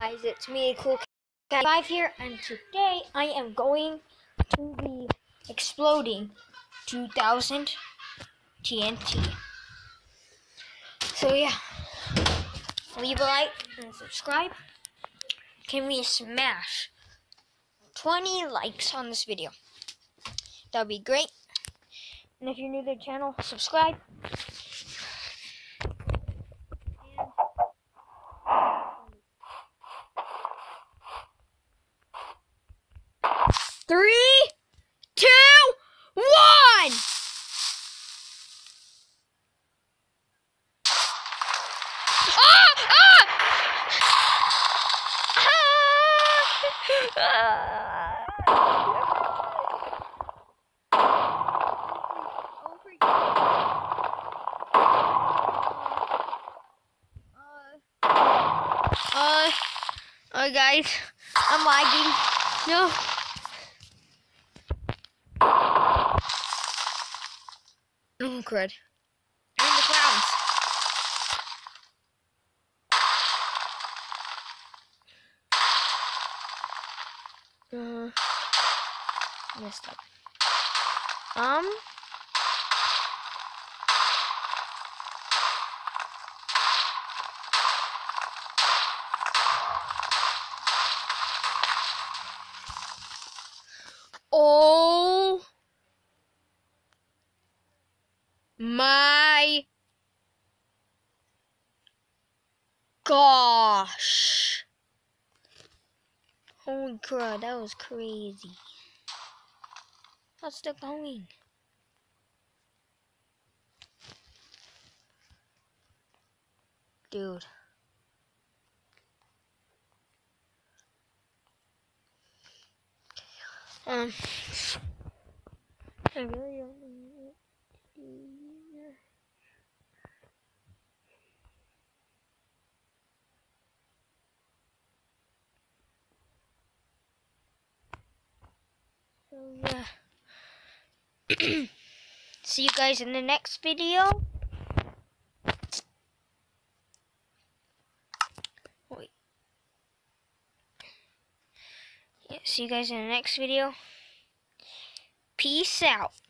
Guys, it's me, Cool Cat 5 here, and today I am going to be exploding 2000 TNT. So yeah, leave a like and subscribe. Can we smash 20 likes on this video? That would be great. And if you're new to the channel, subscribe. Three, two, one! Guys, I'm lagging. No. Oh, crud. I'm in the clouds. Messed up. Oh my gosh. Holy crap, that was crazy. How's that going? Dude. I really don't know what to do here. So yeah. See you guys in the next video. Wait. Yeah, see you guys in the next video. Peace out.